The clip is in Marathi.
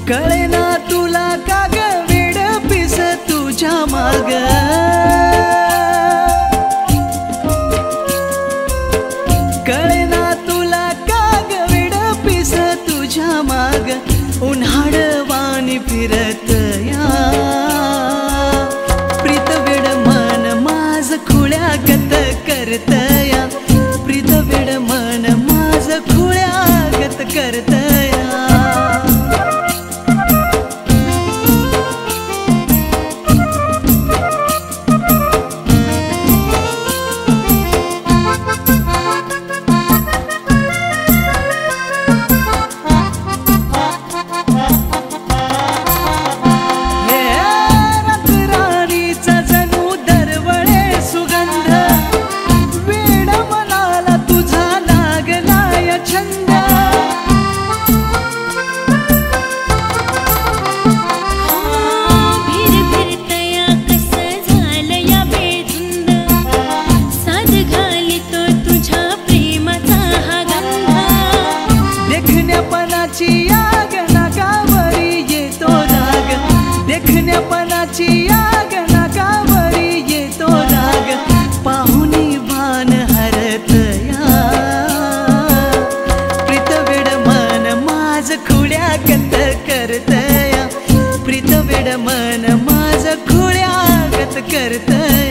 कळेना तुला का ग वेड पिस तुझ्या माग, कळेना तुला का ग वेड पिस तुझ्या माग, उन्हाळवानी फिरत या प्रीत वेड मन माझ खुळ्यागत करत या, प्रीत वेड मन माझ खुळ्यागत करत या। देखण्यापणाची आग नाकावरी येतो राग, पाहुणी भान हरत या प्रीत वेड मन माझ खुळ्यागत करत या, प्रीत वेड मन माझ खुळ्यागत करत